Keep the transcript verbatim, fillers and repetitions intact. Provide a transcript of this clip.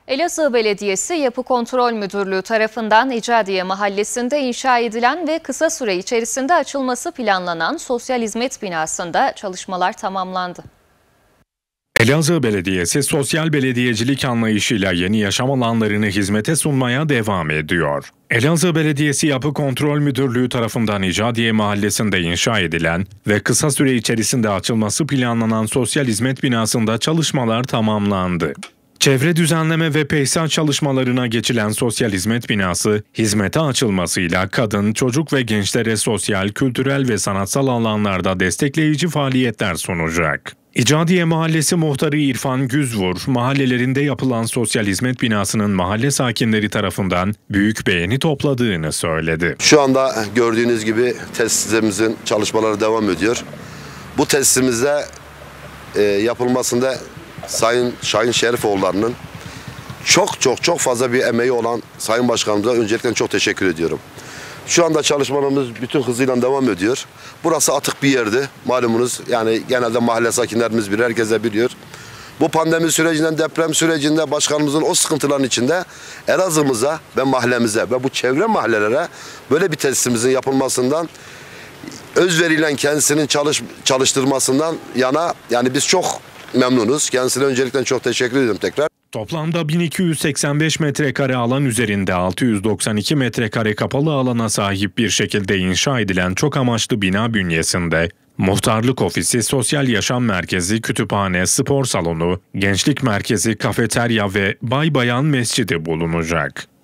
Elazığ Belediyesi Yapı Kontrol Müdürlüğü tarafından İcadiye Mahallesi'nde inşa edilen ve kısa süre içerisinde açılması planlanan sosyal hizmet binasında çalışmalar tamamlandı. Elazığ Belediyesi sosyal belediyecilik anlayışıyla yeni yaşam alanlarını hizmete sunmaya devam ediyor. Elazığ Belediyesi Yapı Kontrol Müdürlüğü tarafından İcadiye Mahallesi'nde inşa edilen ve kısa süre içerisinde açılması planlanan sosyal hizmet binasında çalışmalar tamamlandı. Çevre düzenleme ve peyzaj çalışmalarına geçilen sosyal hizmet binası, hizmete açılmasıyla kadın, çocuk ve gençlere sosyal, kültürel ve sanatsal alanlarda destekleyici faaliyetler sunacak. İcadiye Mahallesi Muhtarı İrfan Güzvur, mahallelerinde yapılan sosyal hizmet binasının mahalle sakinleri tarafından büyük beğeni topladığını söyledi. Şu anda gördüğünüz gibi tesisimizin çalışmaları devam ediyor. Bu tesisimizde e, yapılmasında Sayın Şahin Şerifoğulları'nın çok çok çok fazla bir emeği olan Sayın Başkanımıza öncelikle çok teşekkür ediyorum. Şu anda çalışmalarımız bütün hızıyla devam ediyor. Burası atık bir yerdi. Malumunuz yani genelde mahalle sakinlerimiz bilir, herkese biliyor. Bu pandemi sürecinden, deprem sürecinde başkanımızın o sıkıntıların içinde Elazığ'ımıza ve mahallemize ve bu çevre mahallelere böyle bir tesisimizin yapılmasından, özveriyle kendisinin çalış, çalıştırmasından yana yani biz çok memnunuz. Kendisine öncelikle çok teşekkür ediyorum tekrar. Toplamda bin iki yüz seksen beş metrekare alan üzerinde altı yüz doksan iki metrekare kapalı alana sahip bir şekilde inşa edilen çok amaçlı bina bünyesinde muhtarlık ofisi, sosyal yaşam merkezi, kütüphane, spor salonu, gençlik merkezi, kafeterya ve bay bayan mescidi bulunacak.